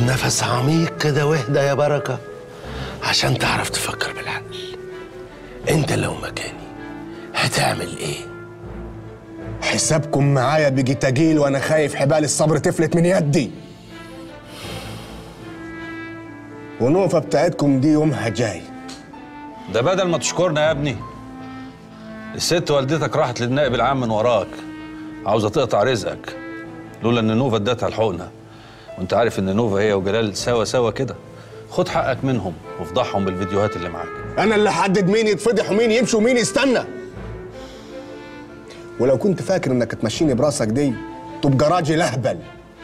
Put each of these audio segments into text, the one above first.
نفس عميق كده واهدى يا بركة عشان تعرف تفكر بالعقل. انت لو مكاني هتعمل ايه؟ حسابكم معايا بيجي تجيل وانا خايف حبال الصبر تفلت من يدي. ونوفة بتاعتكم دي يومها جاي. ده بدل ما تشكرنا يا ابني، الست والدتك راحت للنائب العام من وراك عاوزه تقطع رزقك لولا ان نوفا ادتها الحقنه، وانت عارف ان نوفا هي وجلال سوا كده. خد حقك منهم وافضحهم بالفيديوهات اللي معاك. انا اللي حدد مين يتفضح ومين يمشي ومين يستنى. ولو كنت فاكر انك تمشيني براسك دي تبقى راجل اهبل.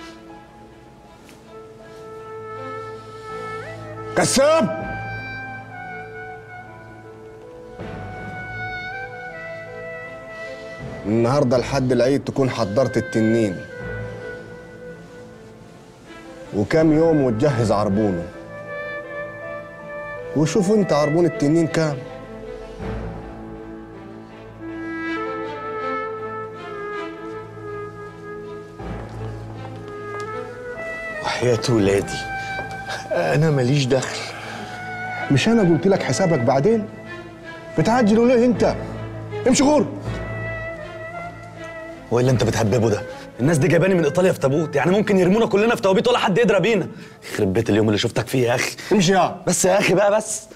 كساب النهارده لحد العيد تكون حضرت التنين وكام يوم وتجهز عربونه، وشوف انت عربون التنين كام. وحياة ولادي انا ماليش دخل. مش انا قلت لك حسابك بعدين؟ بتعجلوا ليه انت؟ امشي غور. هو اللي انت بتهببه ده؟ الناس دي جايباني من ايطاليا في تابوت، يعني ممكن يرمونا كلنا في توابيت ولا حد يدرى بينا. يخرب بيت اليوم اللي شفتك فيه يا اخي. امشي يا بس يا اخي بقى بس.